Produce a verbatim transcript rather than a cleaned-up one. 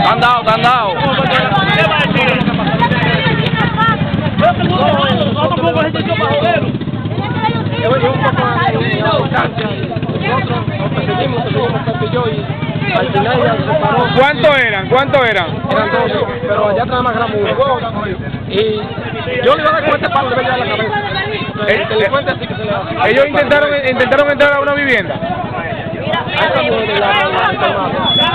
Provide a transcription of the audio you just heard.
Han dado, han dado. ¿Qué va a decir? Vamos con ejercicio para joderlo. Yo un poco de distancia. Nosotros nos perseguimos, seguimos Pepe y yo, y al final ya se paró. ¿Cuántos eran? ¿Cuántos eran? Eran dos, pero allá atrás más grande uno. Y yo le iba a dar con este palo de verle a la cabeza. El delincuente así que se le va. Ellos intentaron, intentaron entrar a una vivienda. A esta mujer de la